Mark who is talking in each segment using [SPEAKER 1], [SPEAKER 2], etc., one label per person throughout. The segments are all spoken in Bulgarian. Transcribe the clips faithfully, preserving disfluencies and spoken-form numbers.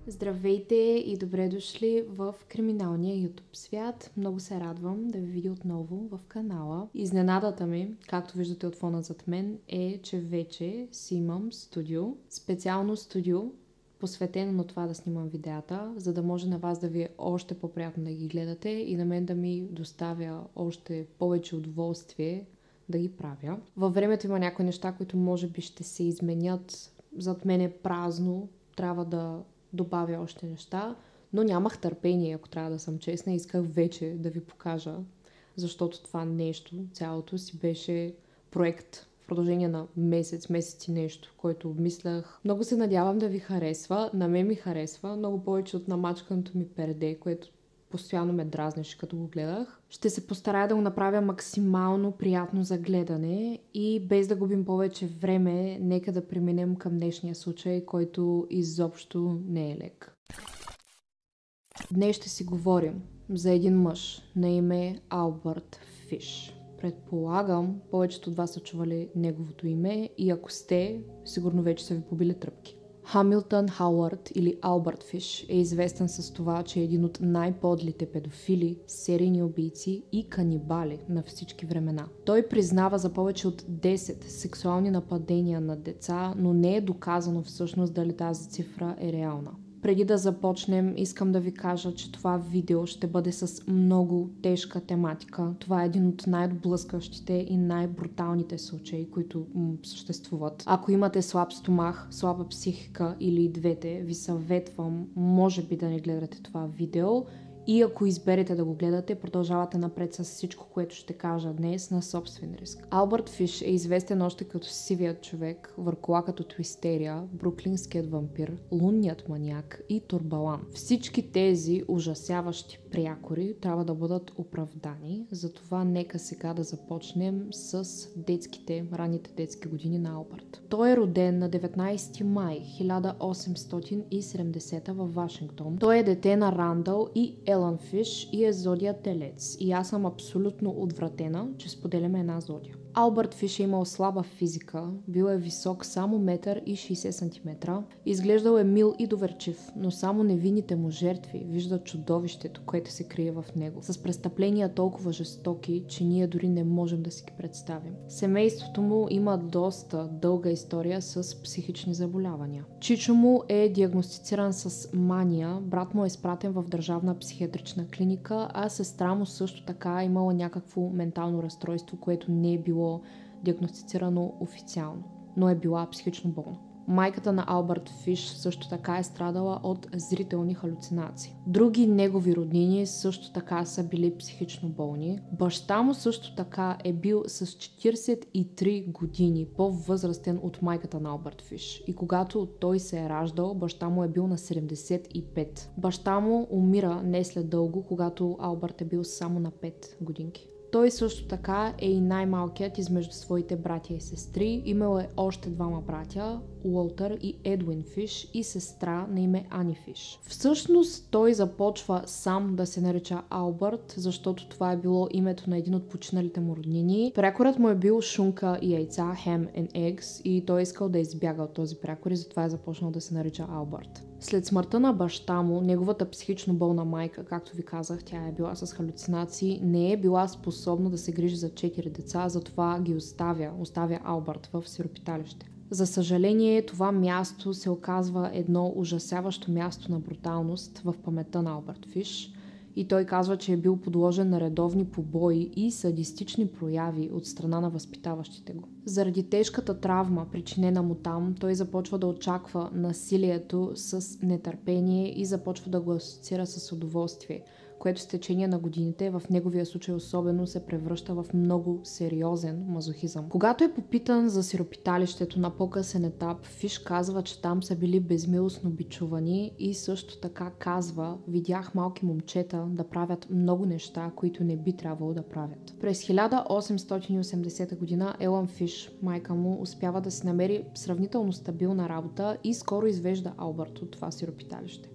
[SPEAKER 1] Здравейте и добре дошли в криминалния YouTube свят. Много се радвам да ви видя отново в канала. Изненадата ми, както виждате от фона зад мен, е, че вече си имам студио. Специално студио, посветено на това да снимам видеята, за да може на вас да ви е още по-приятно да ги гледате и на мен да ми доставя още повече удоволствие да ги правя. Във времето има някои неща, които може би ще се изменят. Зад мен е празно, трябва да добавя още неща, но нямах търпение, ако трябва да съм честна. Исках вече да ви покажа, защото това нещо, цялото си беше проект в продължение на месец, месец и нещо, който обмислях. Много се надявам да ви харесва. На мен ми харесва много повече от намачканото ми перде, което постоянно ме дразнеше, като го гледах. Ще се постарая да го направя максимално приятно за гледане и без да губим повече време, нека да преминем към днешния случай, който изобщо не е лек. Днес ще си говорим за един мъж на име Албърт Фиш. Предполагам, повечето от вас са чували неговото име и ако сте, сигурно вече са ви побили тръпки. Хамилтън Хауърд или Албърт Фиш е известен с това, че е един от най-подлите педофили, серийни убийци и канибали на всички времена. Той признава за повече от десет сексуални нападения на деца, но не е доказано всъщност дали тази цифра е реална. Преди да започнем, искам да ви кажа, че това видео ще бъде с много тежка тематика. Това е един от най-отблъскващите и най-бруталните случаи, които м- съществуват. Ако имате слаб стомах, слаба психика или двете, ви съветвам, може би да не гледате това видео. И ако изберете да го гледате, продължавате напред с всичко, което ще кажа днес на собствен риск. Албърт Фиш е известен още като сивият човек, въркола като Твистерия, бруклинският вампир, лунният маняк и Турбалан. Всички тези ужасяващи прякори трябва да бъдат оправдани, затова нека сега да започнем с детските, ранните детски години на Албърт. Той е роден на деветнайсети май хиляда осемстотин и седемдесета във Вашингтон. Той е дете на Рандъл и Елън Фиш и е зодия Телец. И аз съм абсолютно отвратена, че споделяме една зодия. Албърт Фиш е имал слаба физика, бил е висок само метър и шейсет сантиметра, изглеждал е мил и доверчив, но само невинните му жертви виждат чудовището, което се крие в него, с престъпления толкова жестоки, че ние дори не можем да си ги представим. Семейството му има доста дълга история с психични заболявания. Чичо му е диагностициран с мания, брат му е изпратен в държавна психиатрична клиника, а сестра му също така е имала някакво ментално разстройство, което не е било диагностицирано официално, но е била психично болна. Майката на Албърт Фиш също така е страдала от зрителни халюцинации. Други негови роднини също така са били психично болни. Баща му също така е бил с четирийсет и три години по-възрастен от майката на Албърт Фиш. И когато той се е раждал, баща му е бил на седемдесет и пет. Баща му умира не след дълго, когато Албърт е бил само на пет годинки. Той също така е и най-малкият измежду своите братя и сестри. Имал е още двама братя, Уолтър и Едуин Фиш, и сестра на име Ани Фиш. Всъщност той започва сам да се нарича Албърт, защото това е било името на един от починалите му роднини. Прякорът му е бил шунка и яйца, ham and eggs, и той искал да избяга от този прякор и затова е започнал да се нарича Албърт. След смъртта на баща му, неговата психично болна майка, както ви казах, тя е била с халюцинации, не е била способна да се грижи за четири деца, затова ги оставя, оставя Албърт в сиропиталище. За съжаление, това място се оказва едно ужасяващо място на бруталност в паметта на Албърт Фиш. И той казва, че е бил подложен на редовни побои и садистични прояви от страна на възпитаващите го. Заради тежката травма, причинена му там, той започва да очаква насилието с нетърпение и започва да го асоциира с удоволствие, което с течение на годините, в неговия случай особено, се превръща в много сериозен мазохизъм. Когато е попитан за сиропиталището на по-късен етап, Фиш казва, че там са били безмилостно бичувани и също така казва: видях малки момчета да правят много неща, които не би трябвало да правят. През хиляда осемстотин и осемдесета година Елън Фиш, майка му, успява да си намери сравнително стабилна работа и скоро извежда Албърт от това сиропиталище.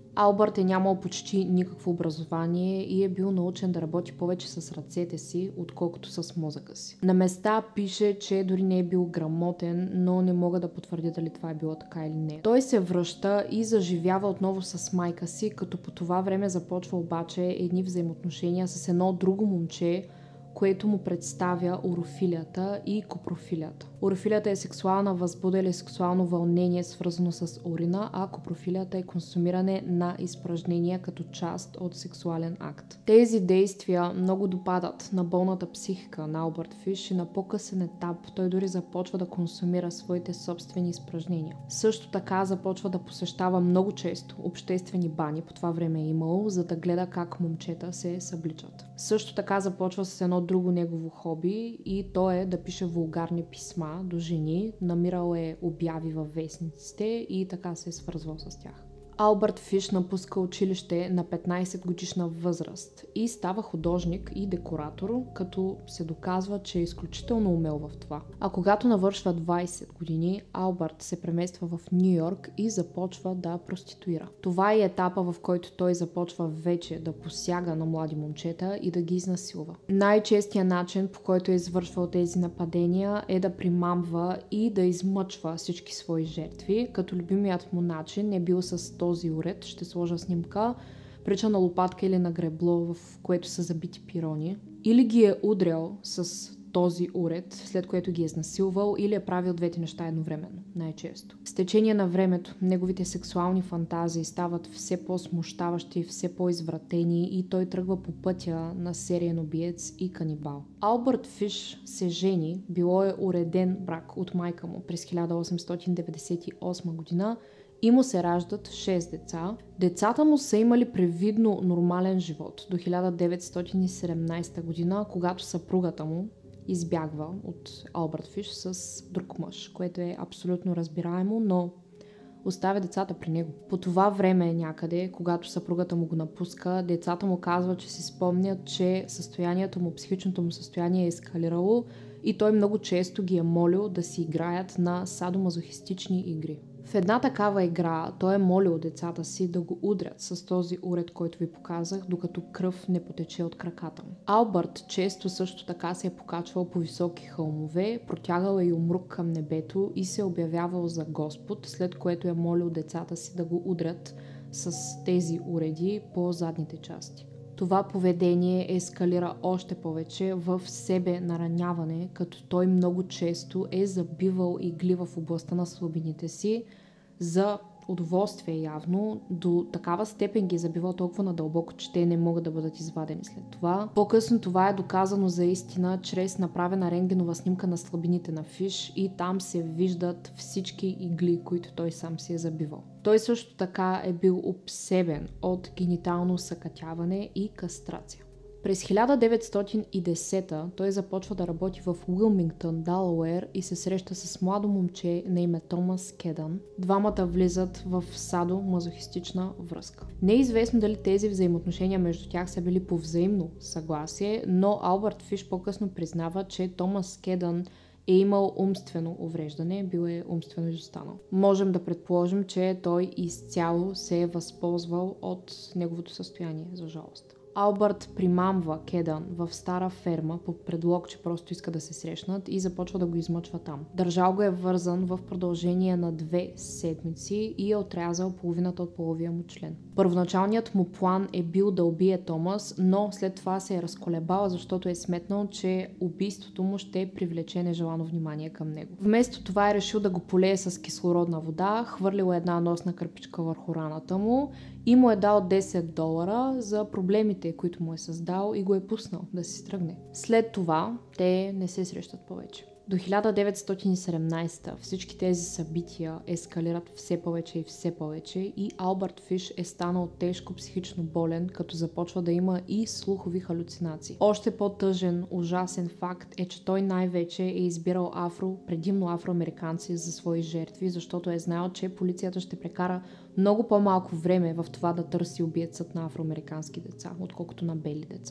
[SPEAKER 1] Албърт е нямал почти никакво образование и е бил научен да работи повече с ръцете си, отколкото с мозъка си. На места пише, че дори не е бил грамотен, но не мога да потвърдя дали това е било така или не. Той се връща и заживява отново с майка си, като по това време започва обаче едни взаимоотношения с едно друго момче, което му представя урофилията и копрофилията. Урофилията е сексуална възбуда или сексуално вълнение, свързано с урина, а копрофилията е консумиране на изпражнения като част от сексуален акт. Тези действия много допадат на болната психика на Албърт Фиш и на по-късен етап той дори започва да консумира своите собствени изпражнения. Също така започва да посещава много често обществени бани, по това време е имало, за да гледа как момчета се събличат. Също така започва с едно друго негово хоби и то е да пише вулгарни писма до жени, намирал е обяви във вестниците и така се е свързвал с тях. Албърт Фиш напуска училище на петнайсет годишна възраст и става художник и декоратор, като се доказва, че е изключително умел в това. А когато навършва двайсет години, Албърт се премества в Ню Йорк и започва да проституира. Това е етапа, в който той започва вече да посяга на млади момчета и да ги изнасилва. Най-честият начин, по който е извършвал тези нападения, е да примамва и да измъчва всички свои жертви, като любимият му начин е бил с този уред, ще сложа снимка, прича на лопатка или на гребло, в което са забити пирони. Или ги е удрял с този уред, след което ги е изнасилвал, или е правил двете неща едновременно, най-често. С течение на времето, неговите сексуални фантазии стават все по-смущаващи, все по-извратени и той тръгва по пътя на сериен убиец и канибал. Албърт Фиш се жени, било е уреден брак от майка му през хиляда осемстотин деветдесет и осма година, и му се раждат шест деца. Децата му са имали привидно нормален живот до хиляда деветстотин и седемнайсета година, когато съпругата му избягва от Албърт Фиш с друг мъж, което е абсолютно разбираемо, но оставя децата при него. По това време някъде, когато съпругата му го напуска, децата му казват, че си спомнят, че състоянието му, психичното му състояние е ескалирало и той много често ги е молил да си играят на садомазохистични игри. В една такава игра той е молил децата си да го удрят с този уред, който ви показах, докато кръв не потече от краката му. Албърт често също така се е покачвал по високи хълмове, протягал е юмрук към небето и се е обявявал за Господ, след което е молил децата си да го удрят с тези уреди по задните части. Това поведение ескалира още повече в себе нараняване, като той много често е забивал игли в областта на слабините си за удоволствие явно, до такава степен ги е забивал толкова надълбоко, че те не могат да бъдат извадени след това. По-късно това е доказано за истина чрез направена рентгенова снимка на слабините на Фиш и там се виждат всички игли, които той сам си е забивал. Той също така е бил обсебен от генитално съкатяване и кастрация. През хиляда деветстотин и десета той започва да работи в Уилмингтън, Делауер и се среща с младо момче на име Томас Кедън. Двамата влизат в садо-мазохистична връзка. Не е известно дали тези взаимоотношения между тях са били по взаимно съгласие, но Албърт Фиш по-късно признава, че Томас Кедън е имал умствено увреждане, бил е умствено изостанал. Можем да предположим, че той изцяло се е възползвал от неговото състояние, за жалост. Албърт примамва Кедън в стара ферма под предлог, че просто иска да се срещнат и започва да го измъчва там. Държал го е вързан в продължение на две седмици и е отрязал половината от половия му член. Първоначалният му план е бил да убие Томас, но след това се е разколебал, защото е сметнал, че убийството му ще привлече нежелано внимание към него. Вместо това е решил да го полее с кислородна вода, хвърлил една носна кърпичка върху раната му и му е дал десет долара за проблемите, които му е създал и го е пуснал да си тръгне. След това те не се срещат повече. До хиляда деветстотин и седемнайсета всички тези събития ескалират все повече и все повече и Албърт Фиш е станал тежко психично болен, като започва да има и слухови халюцинации. Още по-тъжен, ужасен факт е, че той най-вече е избирал афро, предимно афроамериканци за свои жертви, защото е знаел, че полицията ще прекара много по-малко време в това да търси убиецът на афроамерикански деца, отколкото на бели деца.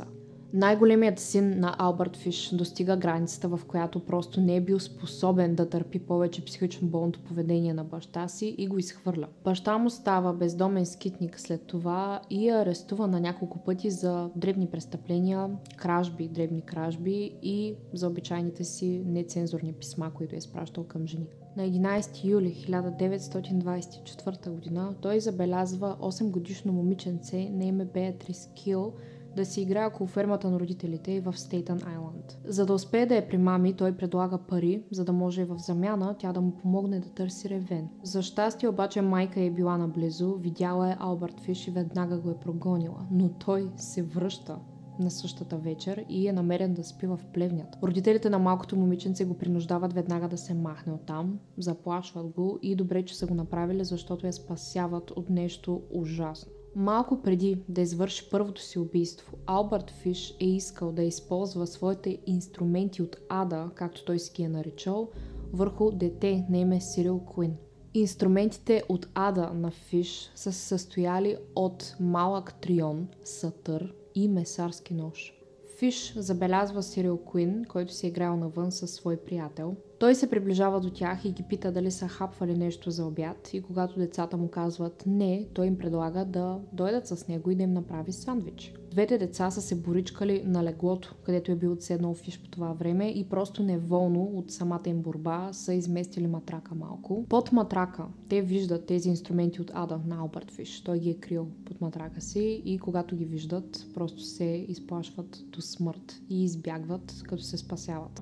[SPEAKER 1] Най-големият син на Албърт Фиш достига границата, в която просто не е бил способен да търпи повече психично болното поведение на баща си и го изхвърля. Баща му става бездомен скитник след това и е арестуван на няколко пъти за дребни престъпления, кражби, дребни кражби и за обичайните си нецензурни писма, които е изпращал към жени. На единайсети юли хиляда деветстотин двайсет и четвърта година той забелязва осем годишно момиченце на име Беатрис Кил да си играе около фермата на родителите й в Стейтън Айланд. За да успее да я примами, той предлага пари, за да може в замяна тя да му помогне да търси ревен. За щастие обаче майка е била наблизо, видяла е Албърт Фиш и веднага го е прогонила, но той се връща на същата вечер и е намерен да спи в плевнята. Родителите на малкото момиченце го принуждават веднага да се махне оттам, заплашват го и добре, че са го направили, защото я спасяват от нещо ужасно. Малко преди да извърши първото си убийство, Албърт Фиш е искал да използва своите инструменти от ада, както той си ги е наричал, върху дете на име Сирил Куин. Инструментите от ада на Фиш са се състояли от малък трион, сатър и месарски нож. Фиш забелязва Сирил Куин, който си е играл навън със свой приятел. Той се приближава до тях и ги пита дали са хапвали нещо за обяд и когато децата му казват не, той им предлага да дойдат с него и да им направи сандвич. Двете деца са се боричкали на леглото, където е бил отседнал Фиш по това време и просто неволно от самата им борба са изместили матрака малко. Под матрака те виждат тези инструменти от ада на Албърт Фиш. Той ги е крил под матрака си и когато ги виждат, просто се изплашват до смърт и избягват, като се спасяват.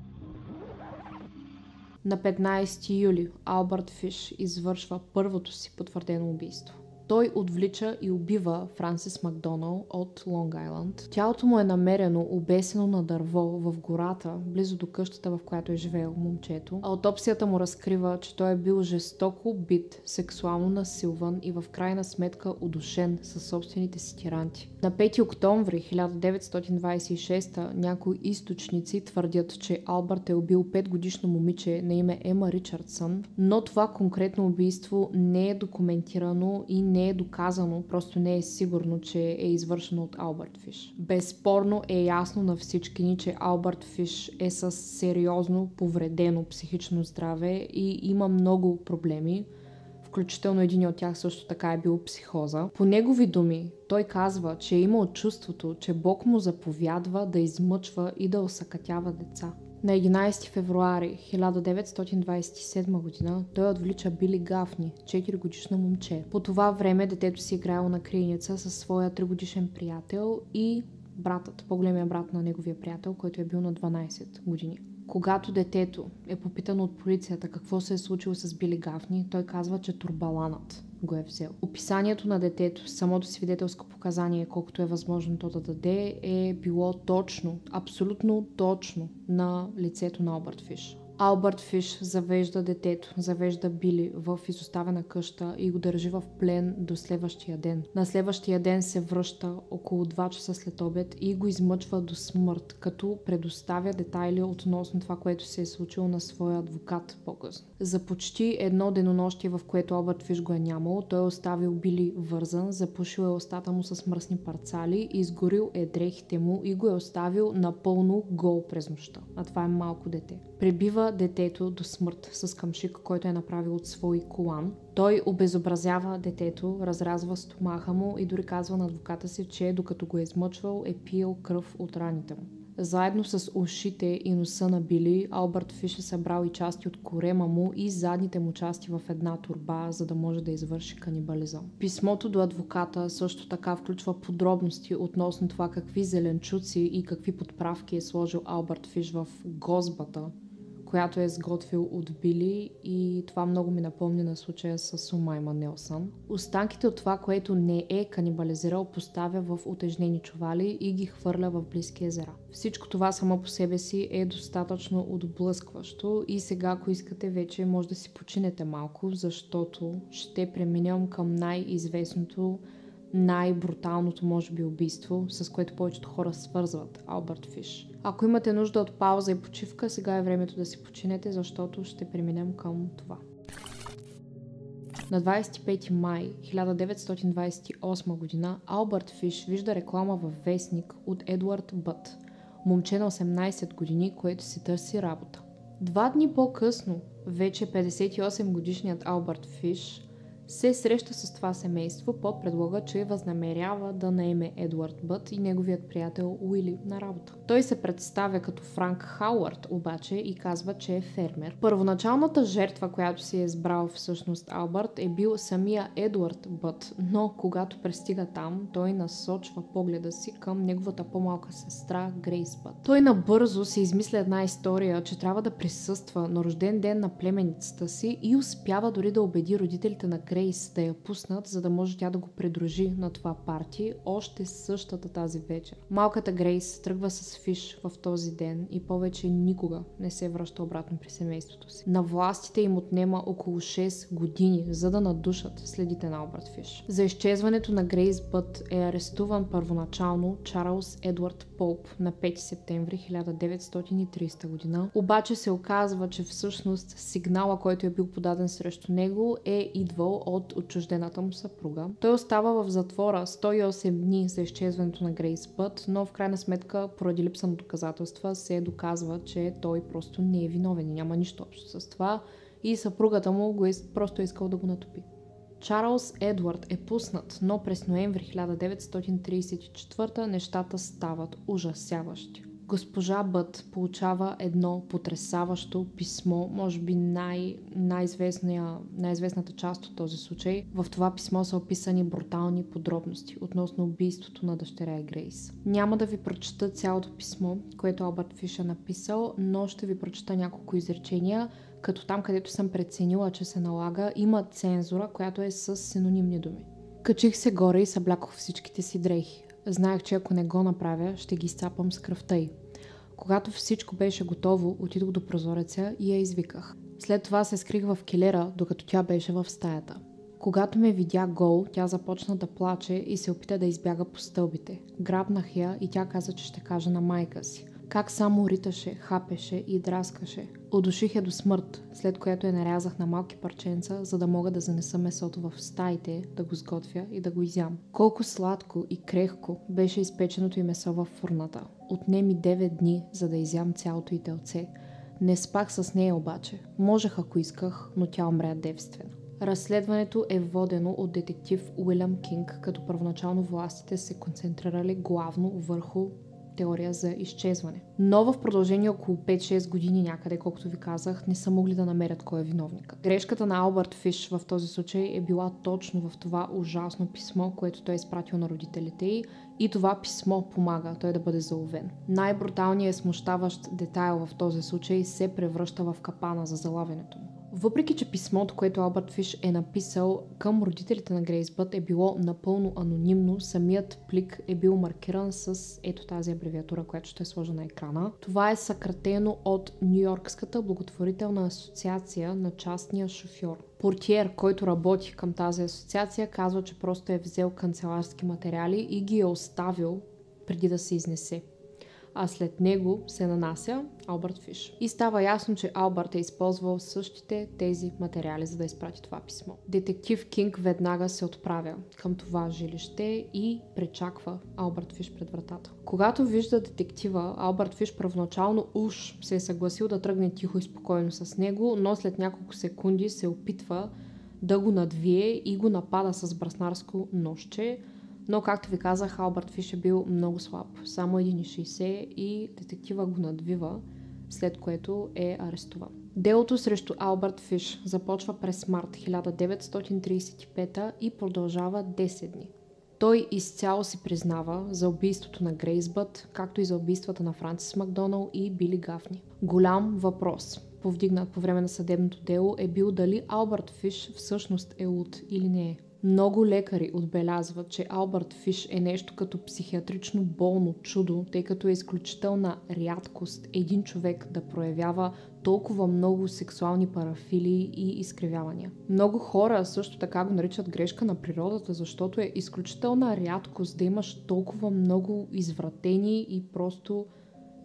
[SPEAKER 1] На петнайсети юли Албърт Фиш извършва първото си потвърдено убийство. Той отвлича и убива Франсис Макдонал от Лонг Айланд. Тялото му е намерено обесено на дърво в гората, близо до къщата, в която е живеел момчето. Аутопсията му разкрива, че той е бил жестоко убит, сексуално насилван и в крайна сметка удушен със собствените си тиранти. На пети октомври хиляда деветстотин двайсет и шеста някои източници твърдят, че Албърт е убил петгодишно момиче на име Ема Ричардсън, но това конкретно убийство не е документирано и не не е доказано, просто не е сигурно, че е извършено от Албърт Фиш. Безспорно е ясно на всички ни, че Албърт Фиш е с сериозно повредено психично здраве и има много проблеми, включително един от тях също така е бил психоза. По негови думи, той казва, че е имал чувството, че Бог му заповядва да измъчва и да осакатява деца. На единайсети февруари хиляда деветстотин двайсет и седма година той отвлича Били Гафни, четиригодишно момче. По това време детето си играело на крийница със своя тригодишен приятел и братът, по-големия брат на неговия приятел, който е бил на дванайсет години. Когато детето е попитано от полицията какво се е случило с Били Гафни, той казва, че турбаланът го е взел. Описанието на детето, самото свидетелско показание, колкото е възможно то да даде, е било точно, абсолютно точно на лицето на Албърт Фиш. Албърт Фиш завежда детето, завежда Били в изоставена къща и го държи в плен до следващия ден. На следващия ден се връща около два часа след обед и го измъчва до смърт, като предоставя детайли относно това, което се е случило на своя адвокат по-късно. За почти едно денонощие, в което Албърт Фиш го е нямал, той е оставил Били вързан, запушил е устата му с мръсни парцали, изгорил е дрехите му и го е оставил напълно гол през нощта. А това е малко дете. Пребива детето до смърт с камшик, който е направил от свой колан. Той обезобразява детето, разразва стомаха му и дори казва на адвоката си, че докато го е измъчвал е пиел кръв от раните му. Заедно с ушите и носа на Били, Албърт Фиш е събрал и части от корема му и задните му части в една торба, за да може да извърши канибализъм. Писмото до адвоката също така включва подробности относно това какви зеленчуци и какви подправки е сложил Албърт Фиш в гозбата, която е сготвил от Били, и това много ми напомни на случая с Умайма Нелсън. Останките от това, което не е канибализирал, поставя в утежнени чували и ги хвърля в близки езера. Всичко това само по себе си е достатъчно отблъскващо и сега, ако искате, вече може да си починете малко, защото ще преминем към най-известното, най-бруталното, може би, убийство, с което повечето хора свързват Албърт Фиш. Ако имате нужда от пауза и почивка, сега е времето да си починете, защото ще преминем към това. На двадесет и пети май хиляда деветстотин двадесет и осма година Албърт Фиш вижда реклама във вестник от Едуард Бът, момче на осемнадесет години, което си търси работа. Два дни по-късно, вече петдесет и осем годишният Албърт Фиш се среща с това семейство под предлога, че възнамерява да наеме Едуард Бът и неговият приятел Уили на работа. Той се представя като Франк Хауърд обаче и казва, че е фермер. Първоначалната жертва, която си е избрал всъщност Албърт, е бил самия Едуард Бът, но когато пристига там, той насочва погледа си към неговата по-малка сестра Грейс Бът. Той набързо се измисля една история, че трябва да присъства на рожден ден на племенницата си и успява дори да убеди родителите на Грейс да я пуснат, за да може тя да го придружи на това парти още същата тази вечер. Малката Грейс тръгва с Фиш в този ден и повече никога не се връща обратно при семейството си. На властите им отнема около шест години, за да надушат следите на Албърт Фиш. За изчезването на Грейс Бът е арестуван първоначално Чарлз Едуард Поуп на пети септември хиляда деветстотин и тридесета година, обаче се оказва, че всъщност сигнала, който е бил подаден срещу него, е идвал от отчуждената му съпруга. Той остава в затвора сто и осем дни за изчезването на Грейс Бът, но в крайна сметка, поради липса на доказателства, се доказва, че той просто не е виновен и няма нищо общо с това и съпругата му го е просто искал да го натопи. Чарлз Едуард е пуснат, но през ноември хиляда деветстотин тридесет и четвърта нещата стават ужасяващи. Госпожа Бът получава едно потресаващо писмо, може би най- най-известната част от този случай. В това писмо са описани брутални подробности относно убийството на дъщеря и Грейс. Няма да ви прочета цялото писмо, което Албърт Фиш е написал, но ще ви прочета няколко изречения, като там, където съм преценила, че се налага, има цензура, която е с синонимни думи. Качих се горе и съблякох всичките си дрехи. Знаех, че ако не го направя, ще ги изцапам с кръвта й. Когато всичко беше готово, отидох до прозореца и я извиках. След това се скрих в килера, докато тя беше в стаята. Когато ме видя гол, тя започна да плаче и се опита да избяга по стълбите. Грабнах я и тя каза, че ще каже на майка си. Как само риташе, хапеше и драскаше. Удуших я до смърт, след което я нарязах на малки парченца, за да мога да занеса месото в стаите, да го сготвя и да го изям. Колко сладко и крехко беше изпеченото й месо във фурната. Отне ми девет дни, за да изям цялото й телце. Не спах с нея обаче. Можех, ако исках, но тя умря девствена. Разследването е водено от детектив Уилям Кинг, като първоначално властите се концентрирали главно върху теория за изчезване. Но в продължение около пет-шест години някъде, колкото ви казах, не са могли да намерят кой е виновникът. Грешката на Албърт Фиш в този случай е била точно в това ужасно писмо, което той е изпратил на родителите й, и това писмо помага той да бъде заловен. Най-бруталният и смущаващ детайл в този случай се превръща в капана за залавянето му. Въпреки че писмото, което Албърт Фиш е написал към родителите на Грейс Бът, е било напълно анонимно, самият плик е бил маркиран с ето тази абревиатура, която ще сложа на екрана. Това е съкратено от Ню-Йоркската благотворителна асоциация на частния шофьор. Портиер, който работи към тази асоциация, казва, че просто е взел канцеларски материали и ги е оставил преди да се изнесе. А след него се нанася Албърт Фиш. И става ясно, че Албърт е използвал същите тези материали, за да изпрати това писмо. Детектив Кинг веднага се отправя към това жилище и пречаква Албърт Фиш пред вратата. Когато вижда детектива, Албърт Фиш първоначално уж се е съгласил да тръгне тихо и спокойно с него, но след няколко секунди се опитва да го надвие и го напада с браснарско ножче. Но, както ви казах, Албърт Фиш е бил много слаб. Само един цяло и шейсет и детектива го надвива, след което е арестуван. Делото срещу Албърт Фиш започва през март хиляда деветстотин тридесет и пета и продължава десет дни. Той изцяло си признава за убийството на Грейс Бът, както и за убийствата на Франсис Макдоналд и Били Гафни. Голям въпрос, повдигнат по време на съдебното дело, е бил дали Албърт Фиш всъщност е луд или не е. Много лекари отбелязват, че Албърт Фиш е нещо като психиатрично болно чудо, тъй като е изключителна рядкост един човек да проявява толкова много сексуални парафилии и изкривявания. Много хора също така го наричат грешка на природата, защото е изключителна рядкост да имаш толкова много извратени и просто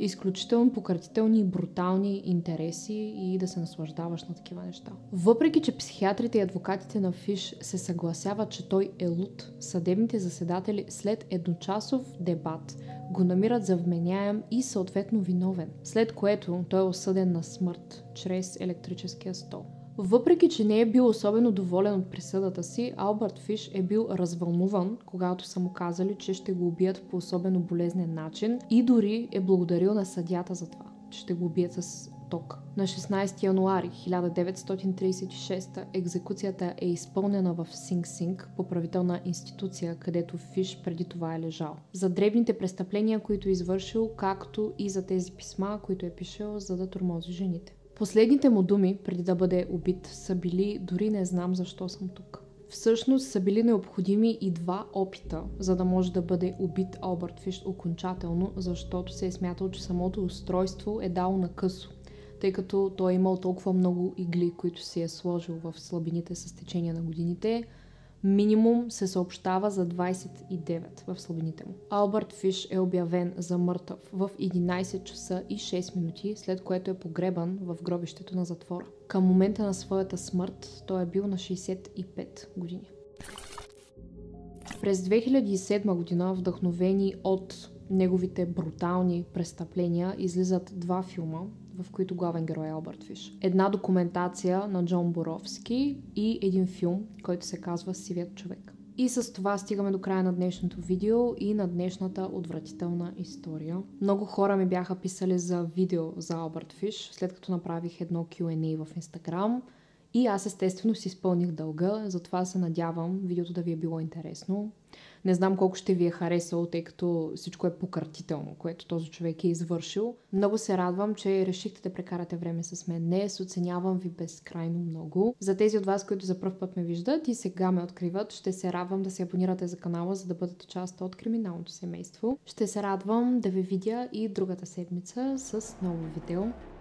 [SPEAKER 1] изключително пократителни и брутални интереси и да се наслаждаваш на такива неща. Въпреки че психиатрите и адвокатите на Фиш се съгласяват, че той е луд, съдебните заседатели след едночасов дебат го намират за вменяем и съответно виновен, след което той е осъден на смърт чрез електрическия стол. Въпреки че не е бил особено доволен от присъдата си, Албърт Фиш е бил развълнуван, когато са му казали, че ще го убият по особено болезнен начин и дори е благодарил на съдията за това, че ще го убият с ток. На шестнайсети януари хиляда деветстотин трийсет и шеста екзекуцията е изпълнена в Синг Синг, поправителна институция, където Фиш преди това е лежал. За дребните престъпления, които е извършил, както и за тези писма, които е пишел, за да тормози жените. Последните му думи, преди да бъде убит, са били "дори не знам защо съм тук". Всъщност са били необходими и два опита, за да може да бъде убит Албърт Фиш окончателно, защото се е смятал, че самото устройство е дало на късо, тъй като той е имал толкова много игли, които си е сложил в слабините с течение на годините. Минимум се съобщава за двайсет и девет в слабините му. Албърт Фиш е обявен за мъртъв в единайсет часа и шест минути, след което е погребан в гробището на затвора. Към момента на своята смърт той е бил на шейсет и пет години. През две хиляди и седма година, вдъхновени от неговите брутални престъпления, излизат два филма, в които главен герой е Албърт Фиш. Една документация на Джон Боровски и един филм, който се казва "Сивият човек". И с това стигаме до края на днешното видео и на днешната отвратителна история. Много хора ми бяха писали за видео за Албърт Фиш, след като направих едно кю енд ей в Инстаграм. И аз естествено си изпълних дълга, затова се надявам видеото да ви е било интересно. Не знам колко ще ви е харесало, тъй като всичко е пократително, което този човек е извършил. Много се радвам, че решихте да прекарате време с мен днес. Оценявам ви безкрайно много. За тези от вас, които за пръв път ме виждат и сега ме откриват, ще се радвам да се абонирате за канала, за да бъдете част от криминалното семейство. Ще се радвам да ви видя и другата седмица с ново видео.